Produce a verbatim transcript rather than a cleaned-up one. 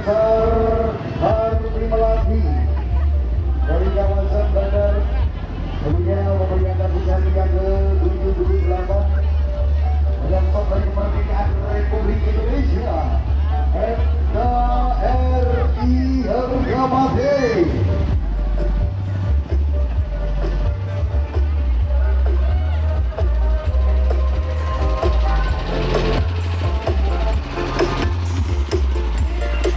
besar Harvey Melati dari kawasan Bandar, kemudian memberikan kasih yang ke tujuh puluh delapan